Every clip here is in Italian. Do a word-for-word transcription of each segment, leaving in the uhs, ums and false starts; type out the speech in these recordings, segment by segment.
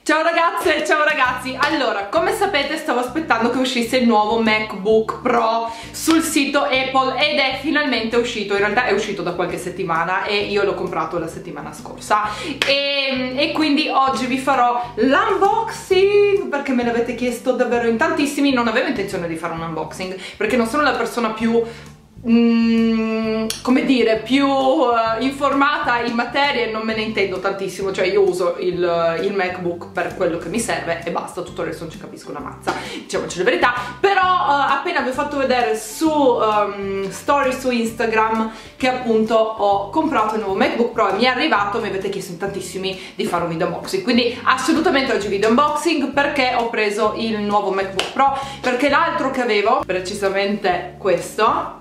Ciao ragazze, ciao ragazzi. Allora, come sapete stavo aspettando che uscisse il nuovo MacBook Pro sul sito Apple ed è finalmente uscito. In realtà è uscito da qualche settimana e io l'ho comprato la settimana scorsa e, e quindi oggi vi farò l'unboxing perché me l'avete chiesto davvero in tantissimi. Non avevo intenzione di fare un unboxing perché non sono la persona più Mm, come dire, più uh, informata in materia e non me ne intendo tantissimo, cioè io uso il, uh, il MacBook per quello che mi serve e basta, tutto il resto non ci capisco una mazza, diciamoci la verità. Però uh, appena vi ho fatto vedere su um, story su Instagram che appunto ho comprato il nuovo MacBook Pro e mi è arrivato, mi avete chiesto in tantissimi di fare un video unboxing, quindi assolutamente oggi video unboxing perché ho preso il nuovo MacBook Pro, perché l'altro che avevo, precisamente questo,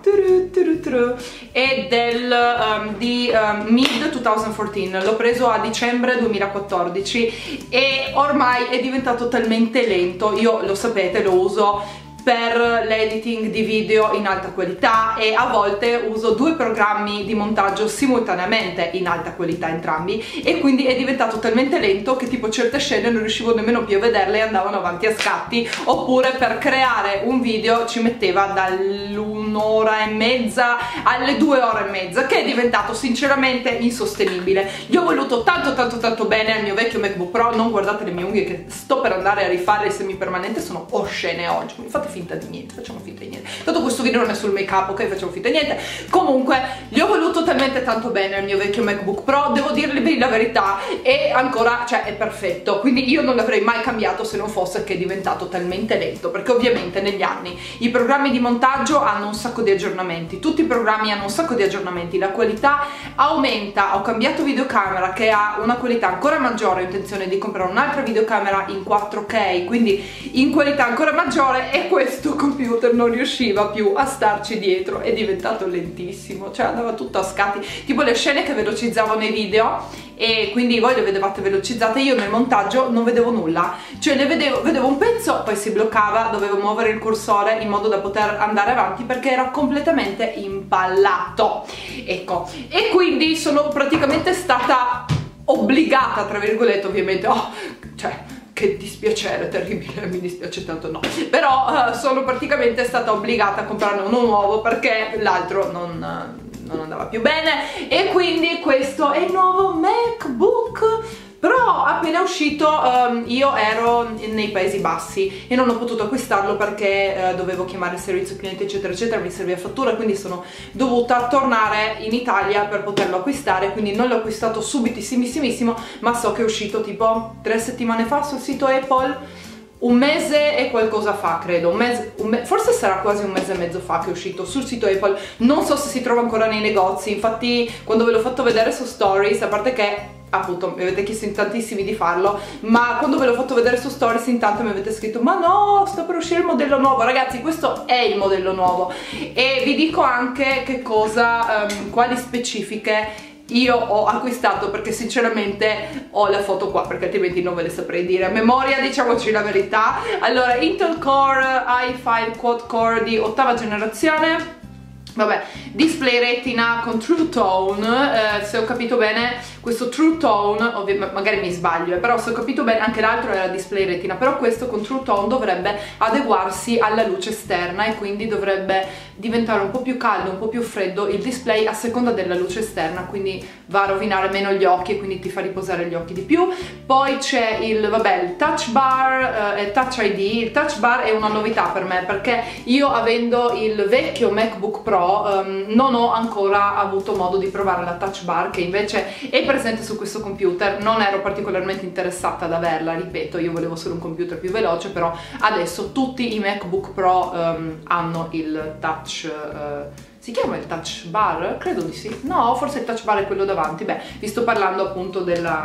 è del um, di um, mid duemilaquattordici, l'ho preso a dicembre duemilaquattordici e ormai è diventato talmente lento. Io lo sapete, lo uso per l'editing di video in alta qualità e a volte uso due programmi di montaggio simultaneamente in alta qualità entrambi e quindi è diventato talmente lento che tipo certe scene non riuscivo nemmeno più a vederle e andavano avanti a scatti, oppure per creare un video ci metteva dall'un'ora e mezza alle due ore e mezza, che è diventato sinceramente insostenibile. Io ho voluto tanto tanto tanto bene al mio vecchio MacBook Pro, non guardate le mie unghie che sto per andare a rifare il semipermanente, sono oscene oggi, mi fate finta di niente, facciamo finta di niente. Tanto questo video non è sul make up, ok? Facciamo finta di niente. Comunque, gli ho voluto talmente tanto bene al mio vecchio MacBook Pro, devo dirvi la verità, e ancora, cioè, è perfetto. Quindi io non l'avrei mai cambiato se non fosse che è diventato talmente lento, perché ovviamente negli anni i programmi di montaggio hanno un sacco di aggiornamenti, tutti i programmi hanno un sacco di aggiornamenti, la qualità aumenta. Ho cambiato videocamera che ha una qualità ancora maggiore, ho intenzione di comprare un'altra videocamera in quattro K, quindi in qualità ancora maggiore, e questo computer non riusciva più a starci dietro, è diventato lentissimo, cioè andava tutto a scatti, tipo le scene che velocizzavo nei video e quindi voi le vedevate velocizzate, io nel montaggio non vedevo nulla, cioè le vedevo, vedevo un pezzo, poi si bloccava, dovevo muovere il cursore in modo da poter andare avanti perché era completamente impallato, ecco. E quindi sono praticamente stata obbligata, tra virgolette, ovviamente, oh, cioè che dispiacere terribile, mi dispiace tanto, no, però uh, sono praticamente stata obbligata a comprarne uno nuovo perché l'altro non, uh, non andava più bene, e quindi questo è il nuovo MacBook Pro. Appena uscito um, io ero nei Paesi Bassi e non ho potuto acquistarlo perché uh, dovevo chiamare il servizio cliente eccetera eccetera, mi serviva fattura, quindi sono dovuta tornare in Italia per poterlo acquistare, quindi non l'ho acquistato subitissimissimo, ma so che è uscito tipo tre settimane fa sul sito Apple, un mese e qualcosa fa, credo, un mese, un me forse sarà quasi un mese e mezzo fa che è uscito sul sito Apple. Non so se si trova ancora nei negozi, infatti quando ve l'ho fatto vedere su Stories, a parte che appunto mi avete chiesto in tantissimi di farlo, ma quando ve l'ho fatto vedere su Stories intanto mi avete scritto ma no, sta per uscire il modello nuovo. Ragazzi, questo è il modello nuovo e vi dico anche che cosa, um, quali specifiche io ho acquistato, perché sinceramente ho la foto qua perché altrimenti non ve le saprei dire a memoria, diciamoci la verità. Allora, Intel Core i cinque Quad Core di ottava generazione, vabbè, display retina con True Tone, eh, se ho capito bene questo True Tone, ovviamente magari mi sbaglio, eh, però se ho capito bene anche l'altro era display retina, però questo con True Tone dovrebbe adeguarsi alla luce esterna e quindi dovrebbe diventare un po' più caldo, un po' più freddo il display a seconda della luce esterna, quindi va a rovinare meno gli occhi e quindi ti fa riposare gli occhi di più. Poi c'è il, vabbè, il touch bar e eh, touch I D. Il touch bar è una novità per me perché io, avendo il vecchio MacBook Pro, um, non ho ancora avuto modo di provare la touch bar, che invece è presente su questo computer. Non ero particolarmente interessata ad averla, ripeto, io volevo solo un computer più veloce, però adesso tutti i MacBook Pro um, hanno il touch, uh, si chiama il touch bar? Credo di sì, no, forse il touch bar è quello davanti. Beh, vi sto parlando appunto della,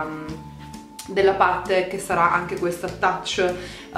della parte che sarà anche questa touch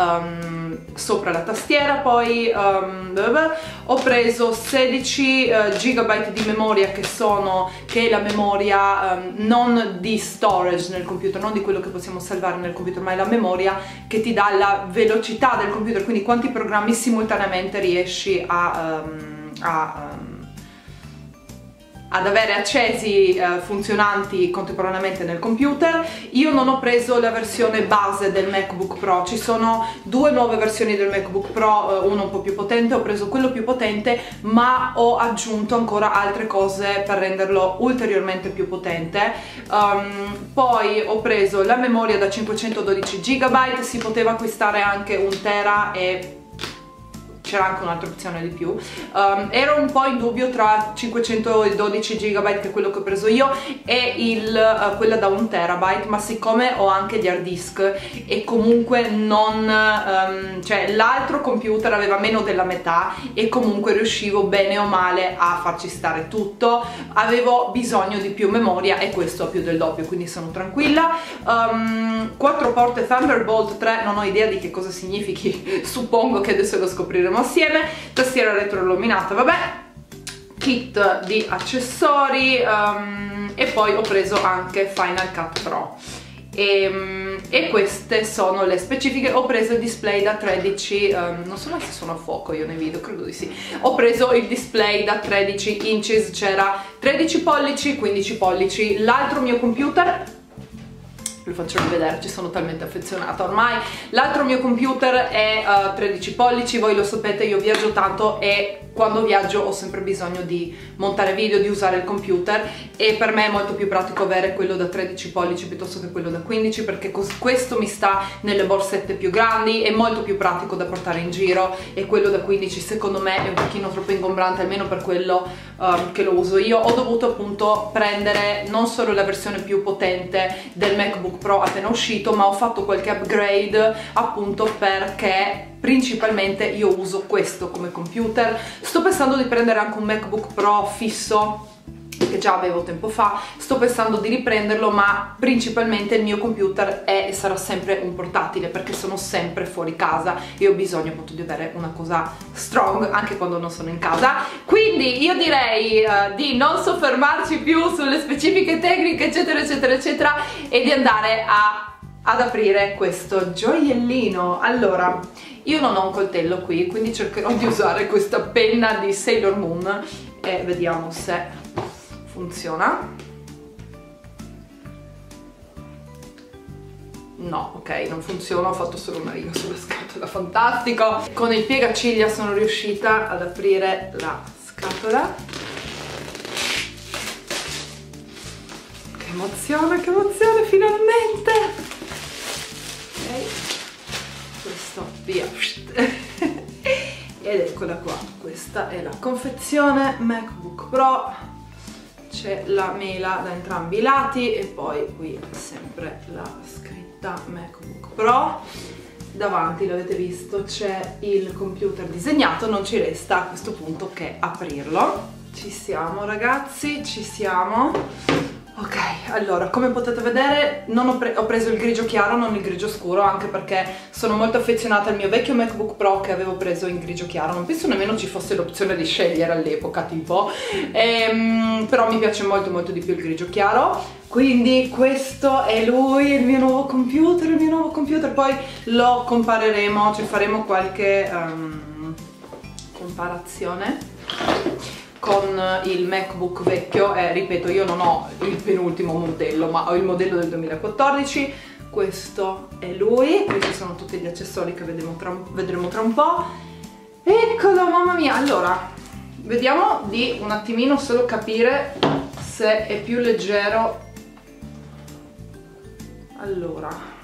um, sopra la tastiera. Poi um, ho preso sedici giga di memoria, che sono che è la memoria um, non di storage nel computer, non di quello che possiamo salvare nel computer, ma è la memoria che ti dà la velocità del computer, quindi quanti programmi simultaneamente riesci a, um, a um, ad avere accesi eh, funzionanti contemporaneamente nel computer. Io non ho preso la versione base del MacBook Pro, ci sono due nuove versioni del MacBook Pro, eh, uno un po' più potente, ho preso quello più potente, ma ho aggiunto ancora altre cose per renderlo ulteriormente più potente. Um, poi ho preso la memoria da cinquecentododici giga, si poteva acquistare anche un tera e c'era anche un'altra opzione di più. Um, ero un po' in dubbio tra cinquecentododici giga, che è quello che ho preso io, e il, uh, quella da un terabyte, ma siccome ho anche gli hard disk e comunque non... Um, cioè l'altro computer aveva meno della metà e comunque riuscivo bene o male a farci stare tutto, avevo bisogno di più memoria e questo ha più del doppio, quindi sono tranquilla. Um, quattro porte Thunderbolt tre, non ho idea di che cosa significhi, suppongo che adesso lo scopriremo assieme. Tastiera retroilluminata, vabbè, kit di accessori, um, e poi ho preso anche Final Cut Pro e, e queste sono le specifiche. Ho preso il display da tredici, um, non so mai se sono a fuoco io nei video, credo di sì. Ho preso il display da tredici inches, c'era tredici pollici, quindici pollici. L'altro mio computer, lo faccio rivedere, ci sono talmente affezionata ormai, l'altro mio computer è uh, tredici pollici, voi lo sapete, io viaggio tanto e quando viaggio ho sempre bisogno di montare video, di usare il computer, e per me è molto più pratico avere quello da tredici pollici piuttosto che quello da quindici, perché questo mi sta nelle borsette più grandi, è molto più pratico da portare in giro, e quello da quindici secondo me è un pochino troppo ingombrante, almeno per quello um, che lo uso io. Ho dovuto appunto prendere non solo la versione più potente del MacBook Pro appena uscito, ma ho fatto qualche upgrade appunto perché principalmente io uso questo come computer. Sto pensando di prendere anche un MacBook Pro fisso che già avevo tempo fa, sto pensando di riprenderlo, ma principalmente il mio computer è e sarà sempre un portatile perché sono sempre fuori casa e ho bisogno appunto di avere una cosa strong anche quando non sono in casa. Quindi io direi uh, di non soffermarci più sulle specifiche tecniche eccetera eccetera eccetera e di andare a, ad aprire questo gioiellino. Allora, io non ho un coltello qui, quindi cercherò di usare questa penna di Sailor Moon e vediamo se funziona. No, ok, non funziona, ho fatto solo una riga sulla scatola, fantastico! Con il piegaciglia sono riuscita ad aprire la scatola. Che emozione, che emozione, finalmente! Ok, questo via. Ed eccola qua, questa è la confezione MacBook Pro. C'è la mela da entrambi i lati e poi qui sempre la scritta MacBook Pro. Davanti, l'avete visto, c'è il computer disegnato, non ci resta a questo punto che aprirlo. Ci siamo ragazzi, ci siamo. Ok, allora, come potete vedere non ho, pre ho preso il grigio chiaro, non il grigio scuro, anche perché sono molto affezionata al mio vecchio MacBook Pro che avevo preso in grigio chiaro. Non penso nemmeno ci fosse l'opzione di scegliere all'epoca, tipo, ehm, però mi piace molto molto di più il grigio chiaro. Quindi questo è lui, il mio nuovo computer, il mio nuovo computer. Poi lo compareremo, ci faremo qualche um, comparazione con il MacBook vecchio. Eh, ripeto, io non ho il penultimo modello, ma ho il modello del duemilaquattordici. Questo è lui, questi sono tutti gli accessori che vedremo tra, vedremo tra un po'. Eccolo, mamma mia! Allora, vediamo di un attimino solo capire se è più leggero. Allora,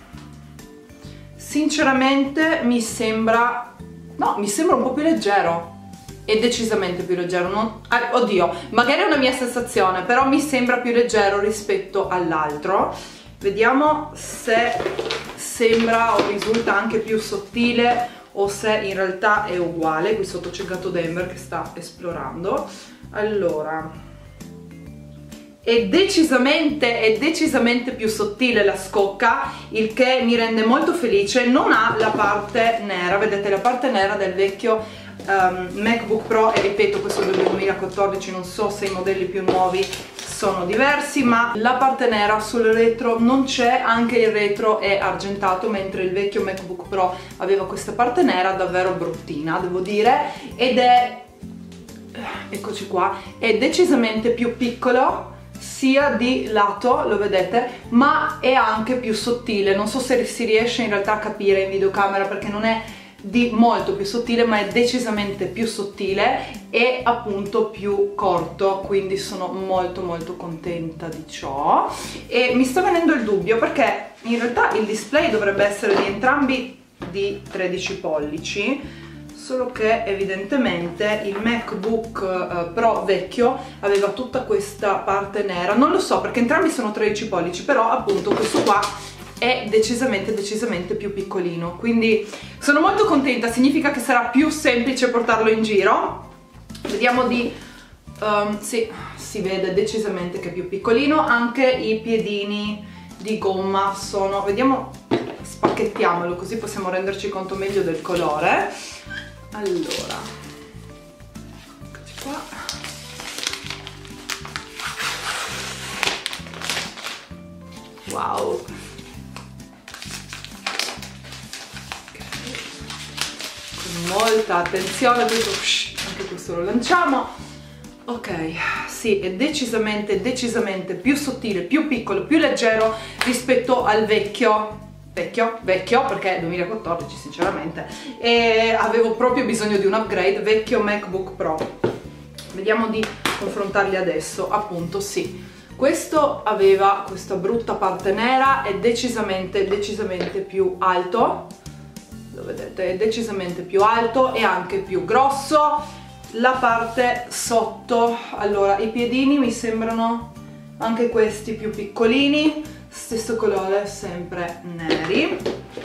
sinceramente mi sembra... no, mi sembra un po' più leggero. È decisamente più leggero, non... ah, oddio, magari è una mia sensazione, però mi sembra più leggero rispetto all'altro. Vediamo se sembra o risulta anche più sottile o se in realtà è uguale. Qui sotto c'è Gatto Denver che sta esplorando. Allora, è decisamente, è decisamente più sottile la scocca, il che mi rende molto felice. Non ha la parte nera, vedete la parte nera del vecchio Um, MacBook Pro, e ripeto questo è del duemilaquattordici, non so se i modelli più nuovi sono diversi, ma la parte nera sul retro non c'è, anche il retro è argentato, mentre il vecchio MacBook Pro aveva questa parte nera davvero bruttina, devo dire, ed è eccoci qua, è decisamente più piccolo sia di lato, lo vedete, ma è anche più sottile. Non so se si riesce in realtà a capire in videocamera perché non è di molto più sottile, ma è decisamente più sottile e appunto più corto, quindi sono molto molto contenta di ciò. E mi sta venendo il dubbio perché in realtà il display dovrebbe essere di entrambi di tredici pollici, solo che evidentemente il MacBook uh, Pro vecchio aveva tutta questa parte nera. Non lo so perché entrambi sono tredici pollici, però appunto questo qua è decisamente decisamente più piccolino, quindi sono molto contenta. Significa che sarà più semplice portarlo in giro. Vediamo di um, sì, si vede decisamente che è più piccolino. Anche i piedini di gomma sono, vediamo, spacchettiamolo così possiamo renderci conto meglio del colore. Allora, eccoci qua. Wow, molta attenzione, questo, anche questo lo lanciamo. Ok, sì, è decisamente decisamente più sottile, più piccolo, più leggero rispetto al vecchio vecchio, vecchio perché è duemilaquattordici sinceramente, e avevo proprio bisogno di un upgrade, vecchio MacBook Pro. Vediamo di confrontarli adesso. Appunto sì, questo aveva questa brutta parte nera, è decisamente decisamente più alto, lo vedete, è decisamente più alto e anche più grosso. La parte sotto, allora i piedini mi sembrano anche questi più piccolini, stesso colore, sempre neri.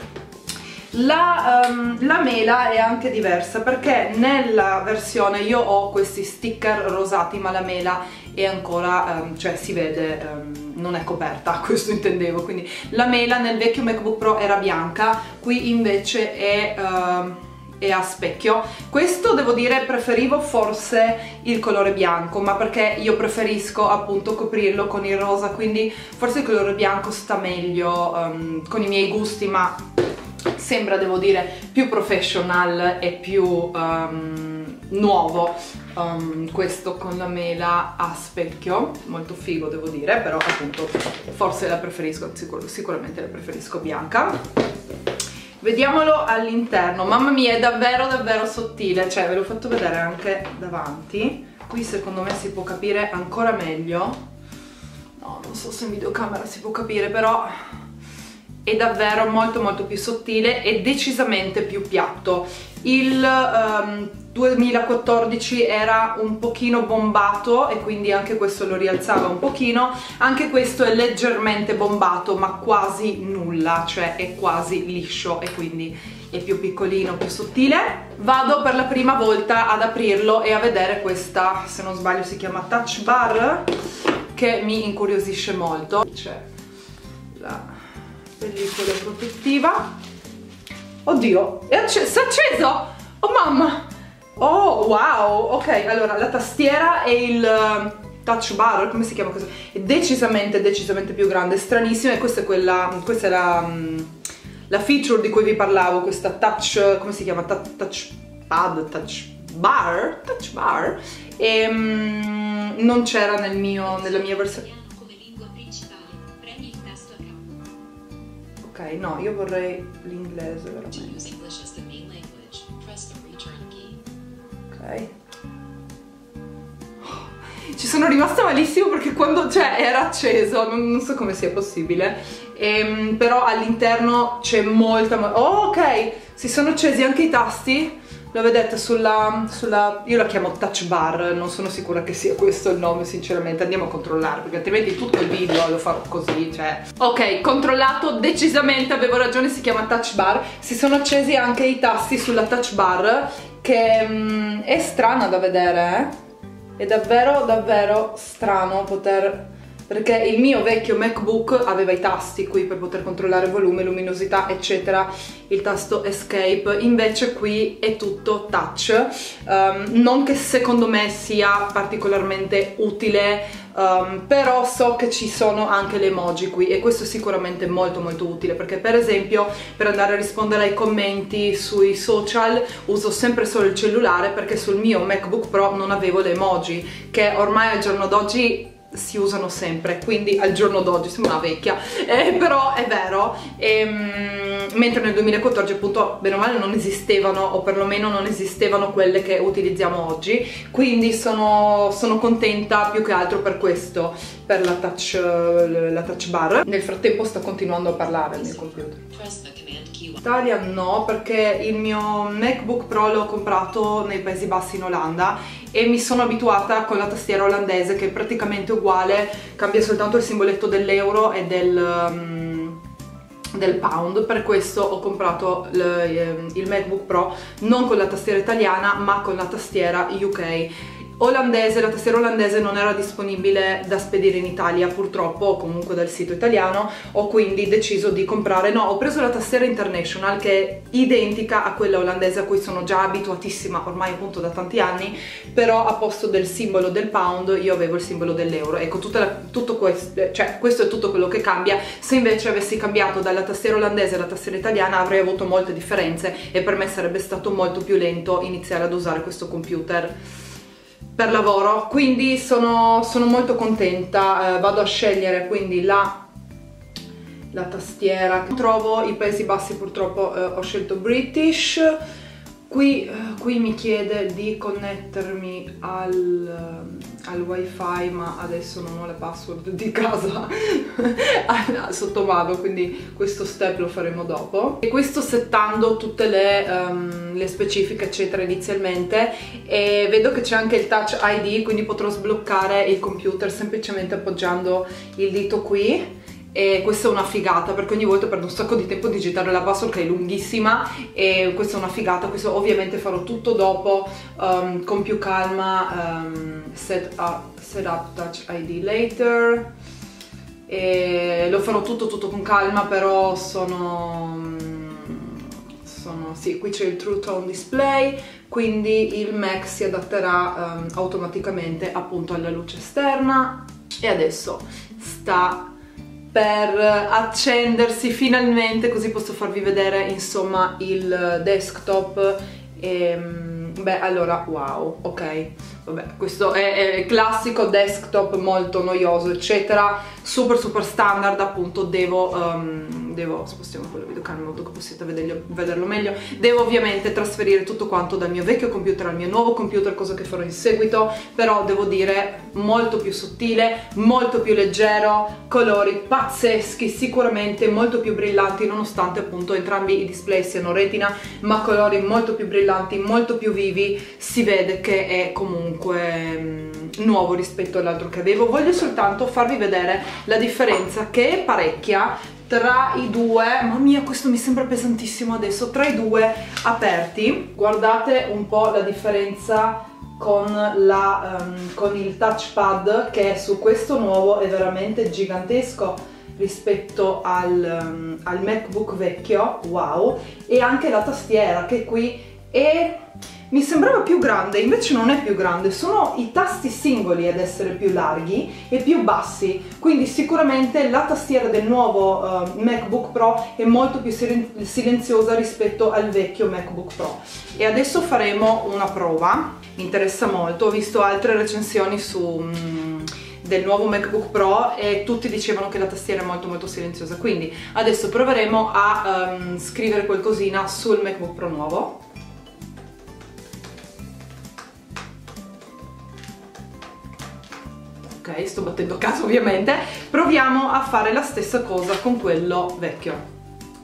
La, um, la mela è anche diversa perché nella versione io ho questi sticker rosati, ma la mela è ancora, um, cioè si vede, um, non è coperta, questo intendevo. Quindi la mela nel vecchio MacBook Pro era bianca, qui invece è, uh, è a specchio. Questo devo dire preferivo forse il colore bianco, ma perché io preferisco appunto coprirlo con il rosa, quindi forse il colore bianco sta meglio um, con i miei gusti, ma sembra, devo dire, più professional e più um, nuovo um, questo con la mela a specchio, molto figo devo dire, però appunto forse la preferisco, sicur sicuramente la preferisco bianca. Vediamolo all'interno, mamma mia, è davvero davvero sottile, cioè ve l'ho fatto vedere anche davanti, qui secondo me si può capire ancora meglio, no, non so se in videocamera si può capire, però è davvero molto molto più sottile e decisamente più piatto. Il um, duemilaquattordici era un pochino bombato e quindi anche questo lo rialzava un pochino, anche questo è leggermente bombato ma quasi nulla, cioè è quasi liscio e quindi è più piccolino, più sottile. Vado per la prima volta ad aprirlo e a vedere questa, se non sbaglio si chiama touch bar, che mi incuriosisce molto. C'è la pellicola protettiva. Oddio, è acceso, si è acceso! Oh mamma! Oh wow, ok, allora la tastiera e il touch bar, come si chiama questo? È decisamente, decisamente più grande, è stranissimo, e questa è quella, questa è la, la feature di cui vi parlavo, questa touch, come si chiama? Touch pad, touch bar, touch bar, e um, non c'era nel mio, nella mia versione. Ok, no, io vorrei l'inglese veramente. Ok. Ci sono rimasta malissimo perché quando, cioè, era acceso, non, non so come sia possibile, ehm, però all'interno c'è molta... Oh, ok, si sono accesi anche i tasti, lo vedete sulla, sulla... io la chiamo touch bar, non sono sicura che sia questo il nome sinceramente, andiamo a controllare perché altrimenti tutto il video lo farò così, cioè... Ok, controllato, decisamente avevo ragione, si chiama touch bar, si sono accesi anche i tasti sulla touch bar, che um, è strana da vedere, eh? È davvero davvero strano poter, perché il mio vecchio MacBook aveva i tasti qui per poter controllare volume, luminosità eccetera, il tasto escape, invece qui è tutto touch, um, non che secondo me sia particolarmente utile, Um, però so che ci sono anche le emoji qui e questo è sicuramente molto molto utile, perché per esempio per andare a rispondere ai commenti sui social uso sempre solo il cellulare, perché sul mio MacBook Pro non avevo le emoji che ormai al giorno d'oggi si usano sempre, quindi al giorno d'oggi sembra una vecchia, eh, però è vero. Ehm, mentre nel duemilaquattordici appunto bene o male non esistevano, o perlomeno non esistevano quelle che utilizziamo oggi, quindi sono, sono contenta più che altro per questo, per la touch, la touch bar. Nel frattempo sto continuando a parlare nel computer. Italia no, perché il mio MacBook Pro l'ho comprato nei Paesi Bassi in Olanda e mi sono abituata con la tastiera olandese, che è praticamente uguale, cambia soltanto il simboletto dell'euro e del, um, del pound. Per questo ho comprato il, il MacBook Pro non con la tastiera italiana ma con la tastiera U K. Olandese, la tastiera olandese non era disponibile da spedire in Italia purtroppo, o comunque dal sito italiano, ho quindi deciso di comprare, no, ho preso la tastiera International che è identica a quella olandese a cui sono già abituatissima ormai appunto da tanti anni, però a posto del simbolo del pound io avevo il simbolo dell'euro. Ecco, tutta la, tutto questo, cioè questo è tutto quello che cambia. Se invece avessi cambiato dalla tastiera olandese alla tastiera italiana avrei avuto molte differenze e per me sarebbe stato molto più lento iniziare ad usare questo computer per lavoro, quindi sono, sono molto contenta. Eh, vado a scegliere quindi la, la tastiera. Trovo i Paesi Bassi, purtroppo eh, ho scelto British. Qui, eh, qui mi chiede di connettermi al, al wifi, ma adesso non ho le password di casa sotto mano, quindi questo step lo faremo dopo. E qui sto settando tutte le, um, le specifiche eccetera inizialmente, e vedo che c'è anche il Touch I D, quindi potrò sbloccare il computer semplicemente appoggiando il dito qui. E questa è una figata, perché ogni volta perdo un sacco di tempo a digitare la password che è lunghissima, e questa è una figata. Questo ovviamente farò tutto dopo, um, con più calma. um, set, up, set up Touch I D later, e lo farò tutto tutto con calma, però sono, sono sì, qui c'è il True Tone Display, quindi il Mac si adatterà um, automaticamente appunto alla luce esterna. E adesso sta per accendersi finalmente, così posso farvi vedere insomma il desktop. E, beh, allora, wow, ok, vabbè, questo è, è classico desktop molto noioso eccetera, super super standard appunto. Devo, um, devo spostiamo quello videocamera in modo che possiate vederlo, vederlo meglio. Devo ovviamente trasferire tutto quanto dal mio vecchio computer al mio nuovo computer, cosa che farò in seguito, però devo dire molto più sottile, molto più leggero, colori pazzeschi, sicuramente molto più brillanti, nonostante appunto entrambi i display siano retina, ma colori molto più brillanti, molto più vivi. Si vede che è comunque mh, nuovo rispetto all'altro che avevo. Voglio soltanto farvi vedere la differenza, che è parecchia, tra i due. Mamma mia, questo mi sembra pesantissimo adesso. Tra i due aperti, guardate un po' la differenza con, la, um, con il touchpad, che su questo nuovo è veramente gigantesco rispetto al, um, al MacBook vecchio, wow. E anche la tastiera, che qui è, mi sembrava più grande, invece non è più grande, sono i tasti singoli ad essere più larghi e più bassi, quindi sicuramente la tastiera del nuovo uh, MacBook Pro è molto più silenziosa rispetto al vecchio MacBook Pro. E adesso faremo una prova, mi interessa molto, ho visto altre recensioni su... Um, del nuovo MacBook Pro e tutti dicevano che la tastiera è molto molto silenziosa, quindi adesso proveremo a um, scrivere qualcosina sul MacBook Pro nuovo. Ok, sto battendo caso ovviamente. Proviamo a fare la stessa cosa con quello vecchio.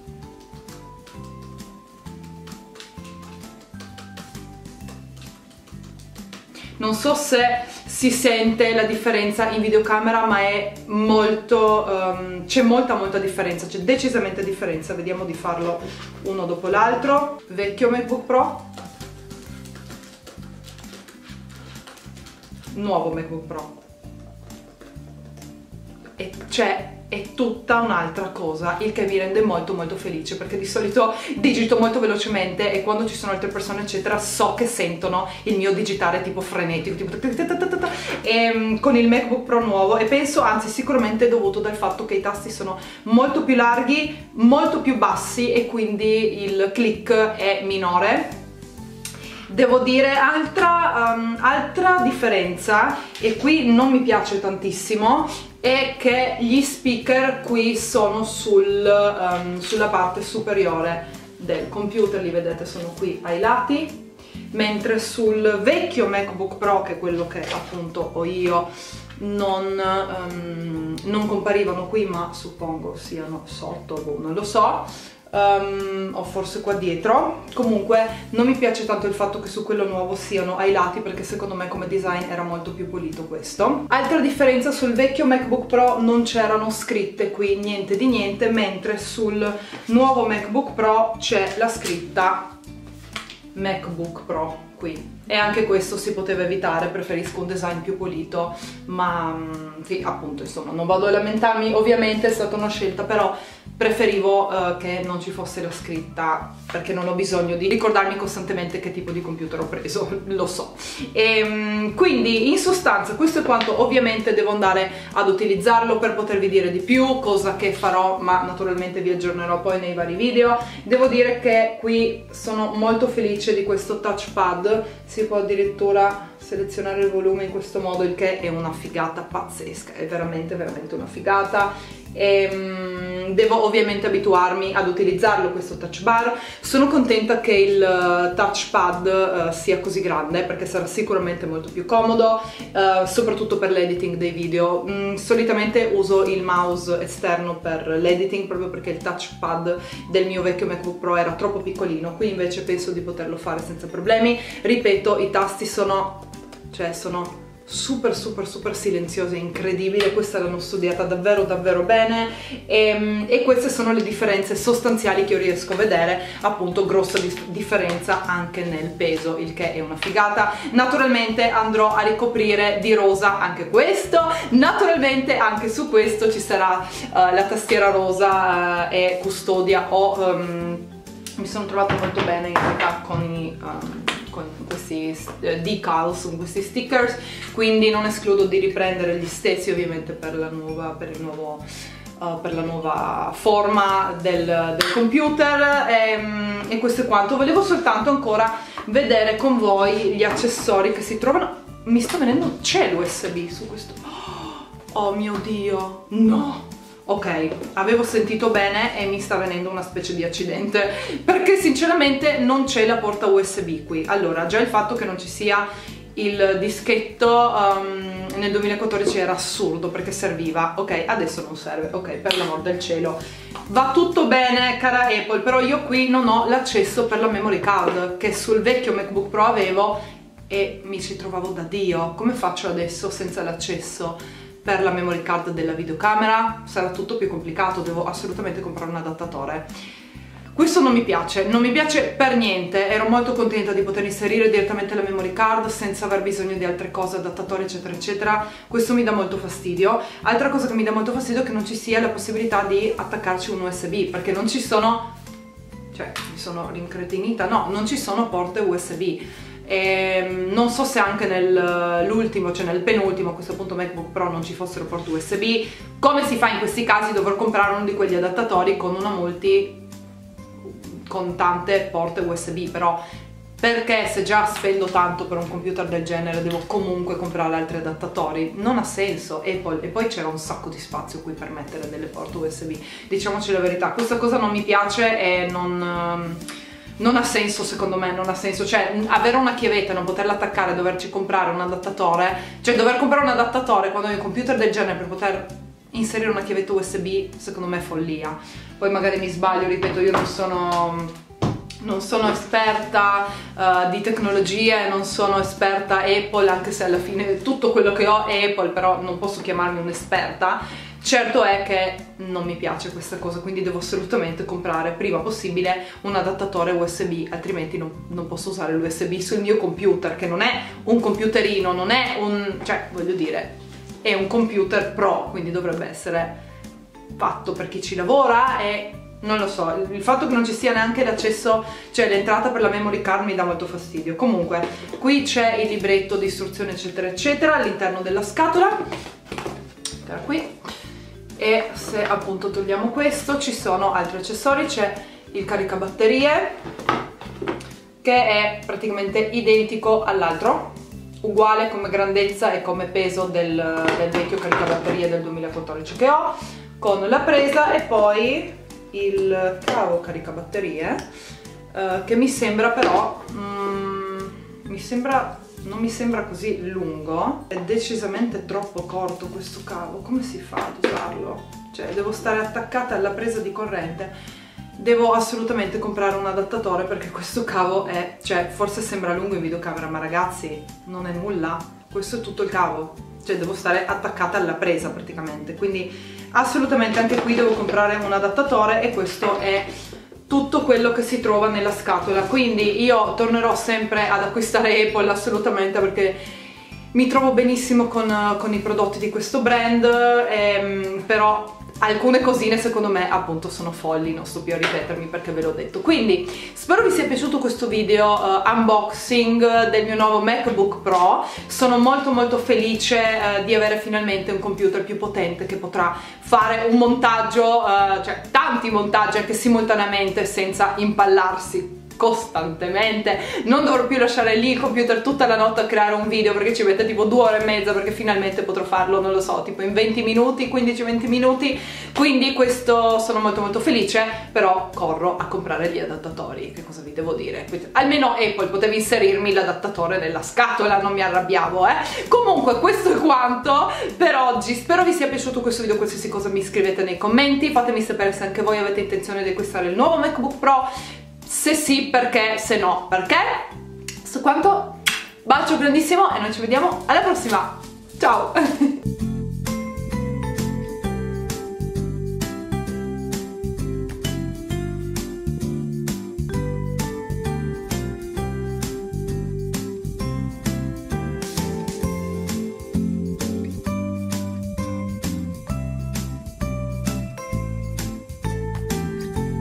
Non so se si sente la differenza in videocamera, ma è molto, um, c'è molta molta differenza, c'è decisamente differenza. Vediamo di farlo uno dopo l'altro. Vecchio MacBook Pro, nuovo MacBook Pro. è, cioè, è tutta un'altra cosa, il che mi rende molto molto felice, perché di solito digito molto velocemente e quando ci sono altre persone eccetera so che sentono il mio digitare tipo frenetico, tipo e con il MacBook Pro nuovo, e penso anzi sicuramente è dovuto dal fatto che i tasti sono molto più larghi, molto più bassi e quindi il click è minore. Devo dire altra, um, altra differenza, e qui non mi piace tantissimo, è che gli speaker qui sono sul, um, sulla parte superiore del computer, li vedete, sono qui ai lati, mentre sul vecchio MacBook Pro, che è quello che appunto ho io, non, um, non comparivano qui, ma suppongo siano sotto, boh, non lo so. Um, o forse qua dietro. Comunque non mi piace tanto il fatto che su quello nuovo siano ai lati, perché secondo me come design era molto più pulito questo. Altra differenza: sul vecchio MacBook Pro non c'erano scritte qui, niente di niente, mentre sul nuovo MacBook Pro c'è la scritta MacBook Pro qui, e anche questo si poteva evitare, preferisco un design più pulito, ma sì, appunto, insomma, non vado a lamentarmi, ovviamente è stata una scelta, però preferivo uh, che non ci fosse la scritta, perché non ho bisogno di ricordarmi costantemente che tipo di computer ho preso, lo so. E, um, quindi in sostanza questo è quanto. Ovviamente devo andare ad utilizzarlo per potervi dire di più, cosa che farò, ma naturalmente vi aggiornerò poi nei vari video. Devo dire che qui sono molto felice di questo touchpad, si può addirittura selezionare il volume in questo modo, il che è una figata pazzesca, è veramente veramente una figata. E, um, devo ovviamente abituarmi ad utilizzarlo questo touch bar. Sono contenta che il uh, touchpad uh, sia così grande, perché sarà sicuramente molto più comodo, uh, soprattutto per l'editing dei video. Mm, solitamente uso il mouse esterno per l'editing, proprio perché il touchpad del mio vecchio MacBook Pro era troppo piccolino. Qui invece penso di poterlo fare senza problemi. Ripeto, i tasti sono, cioè sono super super super silenziosa, incredibile. Questa l'hanno studiata davvero davvero bene, e, e queste sono le differenze sostanziali che io riesco a vedere. Appunto, grossa differenza anche nel peso, il che è una figata. Naturalmente andrò a ricoprire di rosa anche questo, naturalmente anche su questo ci sarà uh, la tastiera rosa uh, e custodia. O um, mi sono trovata molto bene in realtà con i um, con questi decals, con questi stickers, quindi non escludo di riprendere gli stessi ovviamente per la nuova, per il nuovo, uh, per la nuova forma del, del computer, e, e questo è quanto. Volevo soltanto ancora vedere con voi gli accessori che si trovano. Mi sta venendo, c'è l'U S B su questo, oh mio Dio, no! Ok, avevo sentito bene e mi sta venendo una specie di accidente, perché sinceramente non c'è la porta U S B qui. Allora, già il fatto che non ci sia il dischetto um, nel duemilaquattordici era assurdo, perché serviva. Ok, adesso non serve, ok, per l'amor del cielo. Va tutto bene, cara Apple, però io qui non ho l'accesso per la memory card, che sul vecchio MacBook Pro avevo e mi ci trovavo da Dio. Come faccio adesso senza l'accesso per la memory card della videocamera? Sarà tutto più complicato, devo assolutamente comprare un adattatore. Questo non mi piace, non mi piace per niente. Ero molto contenta di poter inserire direttamente la memory card senza aver bisogno di altre cose, adattatore eccetera eccetera. Questo mi dà molto fastidio. Altra cosa che mi dà molto fastidio è che non ci sia la possibilità di attaccarci un U S B, perché non ci sono, cioè mi sono rincretinita, no, non ci sono porte U S B. E non so se anche nell'ultimo, cioè nel penultimo, a questo punto MacBook Pro, non ci fossero porte U S B. Come si fa in questi casi? Dovrò comprare uno di quegli adattatori con una multi con tante porte U S B, però perché se già spendo tanto per un computer del genere devo comunque comprare altri adattatori? Non ha senso, Apple. E poi c'era un sacco di spazio qui per mettere delle porte U S B, diciamoci la verità. Questa cosa non mi piace e non... non ha senso, secondo me, non ha senso. Cioè, avere una chiavetta e non poterla attaccare, doverci comprare un adattatore, cioè dover comprare un adattatore quando hai un computer del genere per poter inserire una chiavetta U S B, secondo me è follia. Poi magari mi sbaglio, ripeto, io non sono... non sono esperta uh, di tecnologie, non sono esperta Apple, anche se alla fine tutto quello che ho è Apple, però non posso chiamarmi un'esperta. Certo è che non mi piace questa cosa, quindi devo assolutamente comprare prima possibile un adattatore U S B, altrimenti non, non posso usare l'U S B sul mio computer, che non è un computerino, non è un... cioè, voglio dire, è un computer pro, quindi dovrebbe essere fatto per chi ci lavora e non lo so, il fatto che non ci sia neanche l'accesso, cioè l'entrata per la memory card mi dà molto fastidio. Comunque qui c'è il libretto di istruzioni eccetera eccetera all'interno della scatola, era qui, e se appunto togliamo questo ci sono altri accessori, c'è il caricabatterie che è praticamente identico all'altro, uguale come grandezza e come peso del, del vecchio caricabatterie del duemilaquattordici che ho, con la presa, e poi il cavo caricabatterie eh, che mi sembra però mm, mi sembra non mi sembra così lungo, è decisamente troppo corto questo cavo. Come si fa ad usarlo? Cioè devo stare attaccata alla presa di corrente, devo assolutamente comprare un adattatore perché questo cavo è, cioè forse sembra lungo in videocamera ma ragazzi non è nulla, questo è tutto il cavo, cioè devo stare attaccata alla presa praticamente, quindi assolutamente anche qui devo comprare un adattatore e questo è tutto quello che si trova nella scatola. Quindi io tornerò sempre ad acquistare Apple assolutamente perché mi trovo benissimo con, con i prodotti di questo brand, ehm, però alcune cosine secondo me appunto sono folli, non sto più a ripetermi perché ve l'ho detto. Quindi spero vi sia piaciuto questo video uh, unboxing del mio nuovo MacBook Pro. Sono molto molto felice uh, di avere finalmente un computer più potente che potrà fare un montaggio, uh, cioè tanti montaggi anche simultaneamente senza impallarsi costantemente. Non dovrò più lasciare lì il computer tutta la notte a creare un video perché ci mette tipo due ore e mezza, perché finalmente potrò farlo, non lo so, tipo in venti minuti, quindici venti minuti. Quindi questo sono molto molto felice, però corro a comprare gli adattatori, che cosa vi devo dire? Quindi, almeno Apple potevi inserirmi l'adattatore nella scatola, non mi arrabbiavo, eh. Comunque questo è quanto per oggi, spero vi sia piaciuto questo video. Qualsiasi cosa mi scrivete nei commenti, fatemi sapere se anche voi avete intenzione di acquistare il nuovo MacBook Pro, se sì perché, se no perché. Su quanto, bacio grandissimo e noi ci vediamo alla prossima, ciao!